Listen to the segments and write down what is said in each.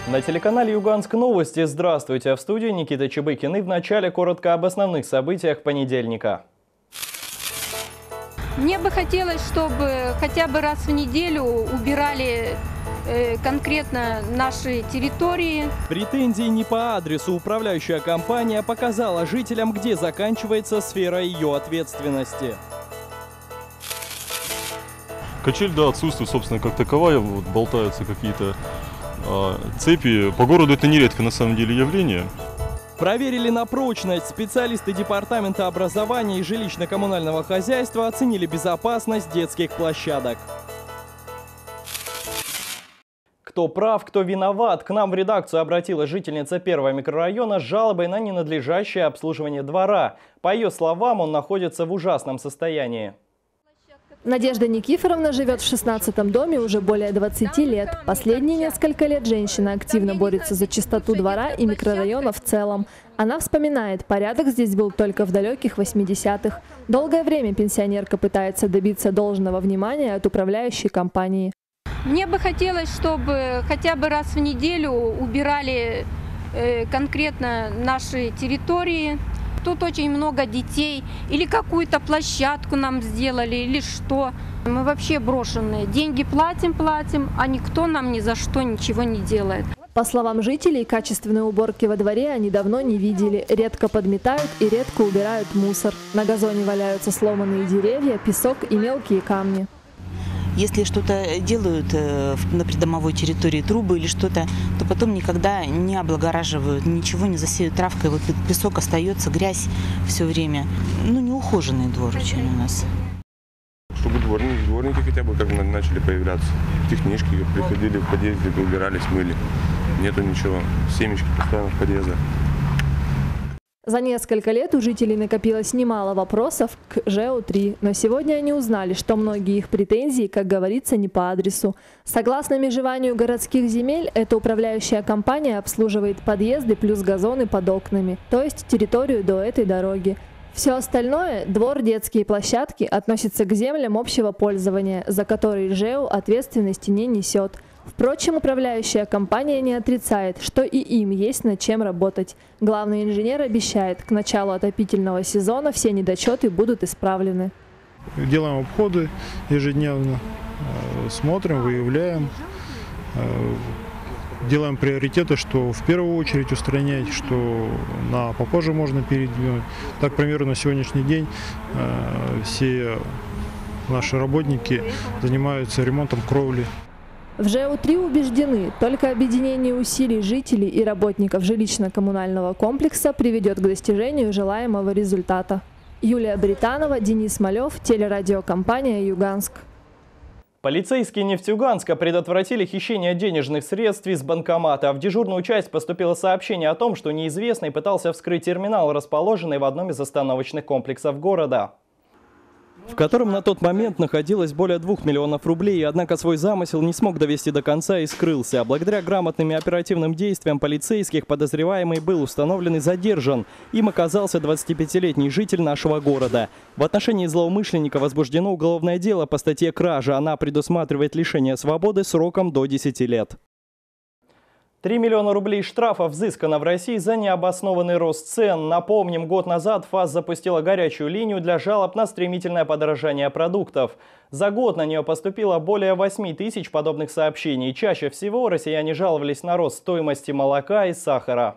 На телеканале «Юганск Новости» здравствуйте, в студии Никита Чебыкин, и в начале коротко об основных событиях понедельника. Мне бы хотелось, чтобы хотя бы раз в неделю убирали конкретно наши территории. Претензии не по адресу. Управляющая компания показала жителям, где заканчивается сфера ее ответственности. Качель, да, отсутствует, собственно, как таковая. Вот, болтаются какие-то цепи. По городу это нередко, на самом деле, явление. Проверили на прочность. Специалисты Департамента образования и жилищно-коммунального хозяйства оценили безопасность детских площадок. Кто прав, кто виноват? К нам в редакцию обратилась жительница 1-го микрорайона с жалобой на ненадлежащее обслуживание двора. По ее словам, он находится в ужасном состоянии. Надежда Никифоровна живет в 16-м доме уже более 20 лет. Последние несколько лет женщина активно борется за чистоту двора и микрорайона в целом. Она вспоминает, порядок здесь был только в далеких 80-х. Долгое время пенсионерка пытается добиться должного внимания от управляющей компании. Мне бы хотелось, чтобы хотя бы раз в неделю убирали конкретно наши территории. Тут очень много детей, или какую-то площадку нам сделали, или что. Мы вообще брошенные. Деньги платим, а никто нам ни за что ничего не делает. По словам жителей, качественной уборки во дворе они давно не видели. Редко подметают и редко убирают мусор. На газоне валяются сломанные деревья, песок и мелкие камни. Если что-то делают на придомовой территории, трубы или что-то, то потом никогда не облагораживают, ничего не засеют травкой. Вот песок остается, грязь все время. Ну, неухоженный двор очень у нас. Чтобы дворники хотя бы как начали появляться. Технички приходили в подъезде, убирались, мыли. Нету ничего. Семечки постоянно в подъездах. За несколько лет у жителей накопилось немало вопросов к ЖЭУ-3, но сегодня они узнали, что многие их претензии, как говорится, не по адресу. Согласно межеванию городских земель, эта управляющая компания обслуживает подъезды плюс газоны под окнами, то есть территорию до этой дороги. Все остальное – двор, детские площадки – относится к землям общего пользования, за которые ЖЭУ ответственности не несет. Впрочем, управляющая компания не отрицает, что и им есть над чем работать. Главный инженер обещает, к началу отопительного сезона все недочеты будут исправлены. Делаем обходы ежедневно, смотрим, выявляем, делаем приоритеты, что в первую очередь устранять, что на попозже можно передвинуть. Так, к примеру, на сегодняшний день все наши работники занимаются ремонтом кровли. В ЖЭУ-3 убеждены, только объединение усилий жителей и работников жилищно-коммунального комплекса приведет к достижению желаемого результата. Юлия Британова, Денис Малев, телерадиокомпания «Юганск». Полицейские Нефтеюганска предотвратили хищение денежных средств из банкомата. В дежурную часть поступило сообщение о том, что неизвестный пытался вскрыть терминал, расположенный в одном из остановочных комплексов города, в котором на тот момент находилось более 2 миллионов рублей, однако свой замысел не смог довести до конца и скрылся. Благодаря грамотным и оперативным действиям полицейских подозреваемый был установлен и задержан. Им оказался 25-летний житель нашего города. В отношении злоумышленника возбуждено уголовное дело по статье «Кража». Она предусматривает лишение свободы сроком до 10 лет. 3 миллиона рублей штрафа взыскано в России за необоснованный рост цен. Напомним, год назад ФАС запустила горячую линию для жалоб на стремительное подорожание продуктов. За год на нее поступило более 8 тысяч подобных сообщений. Чаще всего россияне жаловались на рост стоимости молока и сахара.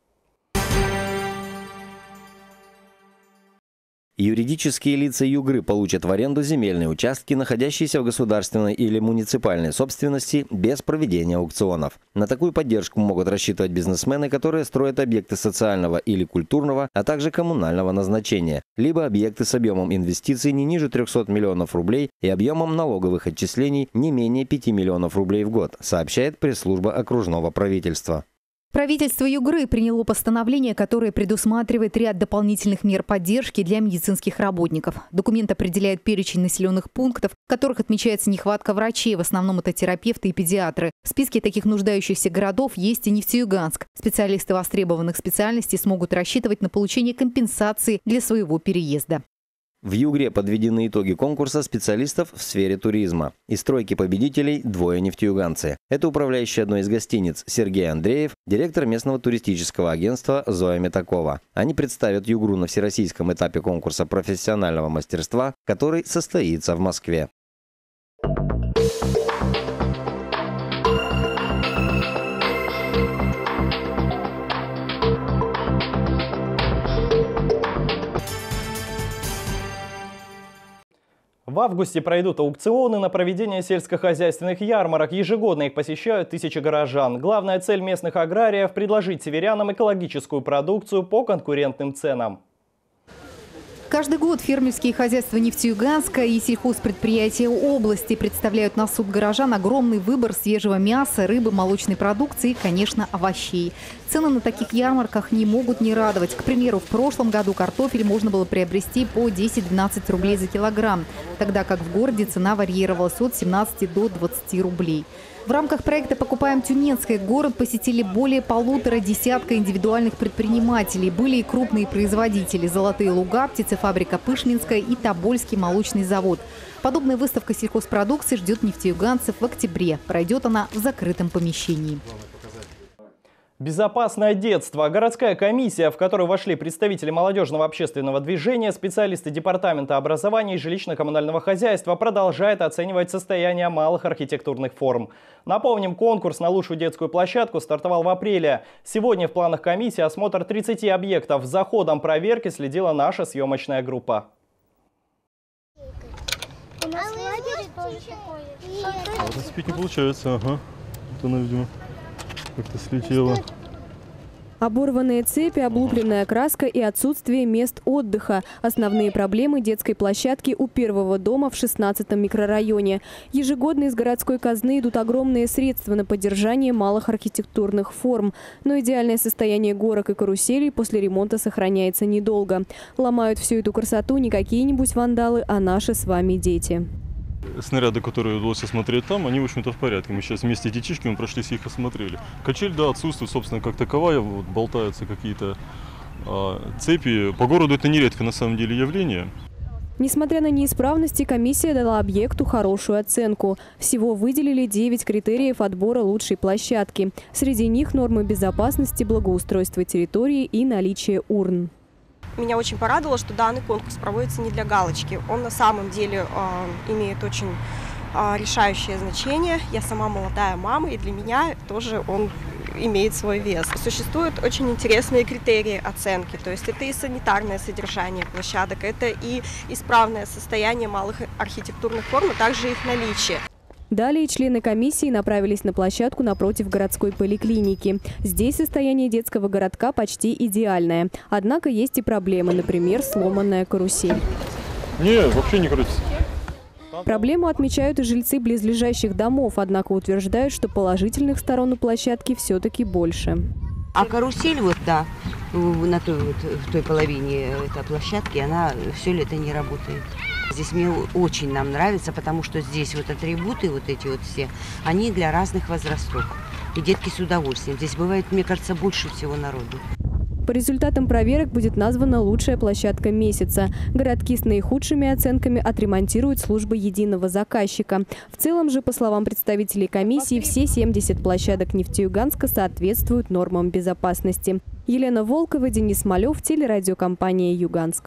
Юридические лица Югры получат в аренду земельные участки, находящиеся в государственной или муниципальной собственности, без проведения аукционов. На такую поддержку могут рассчитывать бизнесмены, которые строят объекты социального или культурного, а также коммунального назначения, либо объекты с объемом инвестиций не ниже 300 миллионов рублей и объемом налоговых отчислений не менее 5 миллионов рублей в год, сообщает пресс-служба окружного правительства. Правительство Югры приняло постановление, которое предусматривает ряд дополнительных мер поддержки для медицинских работников. Документ определяет перечень населенных пунктов, в которых отмечается нехватка врачей, в основном это терапевты и педиатры. В списке таких нуждающихся городов есть и Нефтеюганск. Специалисты востребованных специальностей смогут рассчитывать на получение компенсации для своего переезда. В Югре подведены итоги конкурса специалистов в сфере туризма. Из тройки победителей двое нефтеюганцы. Это управляющий одной из гостиниц Сергей Андреев, директор местного туристического агентства Зоя Метакова. Они представят Югру на всероссийском этапе конкурса профессионального мастерства, который состоится в Москве. В августе пройдут аукционы на проведение сельскохозяйственных ярмарок. Ежегодно их посещают тысячи горожан. Главная цель местных аграриев – предложить северянам экологическую продукцию по конкурентным ценам. Каждый год фермерские хозяйства Нефтеюганска и сельхозпредприятия области представляют на суд горожан огромный выбор свежего мяса, рыбы, молочной продукции и, конечно, овощей. Цены на таких ярмарках не могут не радовать. К примеру, в прошлом году картофель можно было приобрести по 10-12 рублей за килограмм, тогда как в городе цена варьировалась от 17 до 20 рублей. В рамках проекта «Покупаем Тюменское» город посетили более 1,5 десятка индивидуальных предпринимателей. Были и крупные производители – «Золотые луга», птицефабрика «Пышминская» и «Тобольский молочный завод». Подобная выставка сельхозпродукции ждет нефтеюганцев в октябре. Пройдет она в закрытом помещении. Безопасное детство. Городская комиссия, в которую вошли представители молодежного общественного движения, специалисты Департамента образования и жилищно-коммунального хозяйства, продолжает оценивать состояние малых архитектурных форм. Напомним, конкурс на лучшую детскую площадку стартовал в апреле. Сегодня в планах комиссии осмотр 30 объектов. За ходом проверки следила наша съемочная группа. Спить не получается, ага. Вот она, видимо, как-то слетела. Оборванные цепи, облупленная краска и отсутствие мест отдыха – основные проблемы детской площадки у первого дома в 16-м микрорайоне. Ежегодно из городской казны идут огромные средства на поддержание малых архитектурных форм. Но идеальное состояние горок и каруселей после ремонта сохраняется недолго. Ломают всю эту красоту не какие-нибудь вандалы, а наши с вами дети. Снаряды, которые удалось осмотреть там, они, в общем-то, в порядке. Мы сейчас вместе с детишками прошлись и их осмотрели. Качель, да, отсутствует, собственно, как таковая. Вот, болтаются какие-то цепи. По городу это нередко, на самом деле, явление. Несмотря на неисправности, комиссия дала объекту хорошую оценку. Всего выделили 9 критериев отбора лучшей площадки. Среди них нормы безопасности, благоустройства территории и наличие урн. Меня очень порадовало, что данный конкурс проводится не для галочки. Он на самом деле имеет очень решающее значение. Я сама молодая мама, и для меня тоже он имеет свой вес. Существуют очень интересные критерии оценки. То есть это и санитарное содержание площадок, это и исправное состояние малых архитектурных форм, а также их наличие. Далее члены комиссии направились на площадку напротив городской поликлиники. Здесь состояние детского городка почти идеальное. Однако есть и проблемы, например, сломанная карусель. Нет, вообще не крутится. Проблему отмечают и жильцы близлежащих домов, однако утверждают, что положительных сторон у площадки все-таки больше. А карусель вот, да, в той половине этой площадки, она все лето не работает. Здесь мне очень нам нравится, потому что здесь вот атрибуты, вот эти вот все, они для разных возрастов. И детки с удовольствием. Здесь бывает, мне кажется, больше всего народу. По результатам проверок будет названа лучшая площадка месяца. Городки с наихудшими оценками отремонтируют службы единого заказчика. В целом же, по словам представителей комиссии, все 70 площадок Нефтеюганска соответствуют нормам безопасности. Елена Волкова, Денис Малев, телерадиокомпания «Юганск».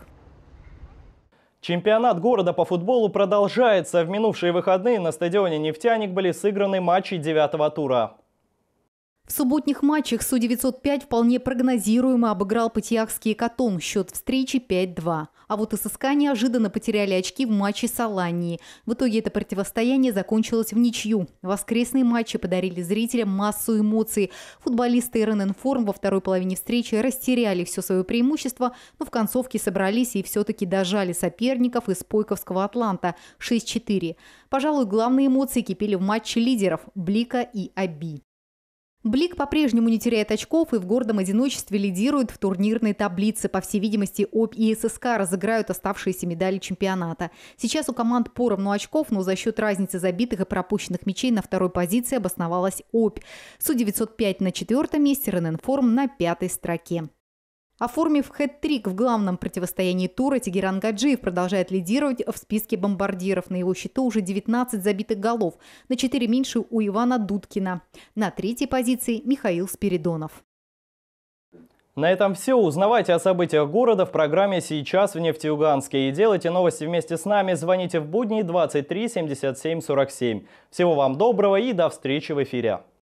Чемпионат города по футболу продолжается. В минувшие выходные на стадионе «Нефтяник» были сыграны матчи 9-го тура. В субботних матчах Су-905 вполне прогнозируемо обыграл Пытьяхский «Экатон». Счет встречи 5-2. А вот ССК неожиданно потеряли очки в матче с Аланией. В итоге это противостояние закончилось в ничью. Воскресные матчи подарили зрителям массу эмоций. Футболисты РНН-Форм во второй половине встречи растеряли все свое преимущество, но в концовке собрались и все-таки дожали соперников из Пойковского «Атланта» 6-4. Пожалуй, главные эмоции кипели в матче лидеров – Блика и Аби. Блик по-прежнему не теряет очков и в гордом одиночестве лидирует в турнирной таблице. По всей видимости, Обь и ССК разыграют оставшиеся медали чемпионата. Сейчас у команд поровну очков, но за счет разницы забитых и пропущенных мячей на второй позиции обосновалась Обь. Су-905 на 4-м месте, РНН-Форм на 5-й строке. Оформив хэт-трик в главном противостоянии тура, Тигеран Гаджиев продолжает лидировать в списке бомбардиров. На его счету уже 19 забитых голов, на 4 меньше у Ивана Дудкина. На третьей позиции Михаил Спиридонов. На этом все. Узнавайте о событиях города в программе «Сейчас в Нефтеюганске». И делайте новости вместе с нами. Звоните в будни 23 77 47. Всего вам доброго и до встречи в эфире.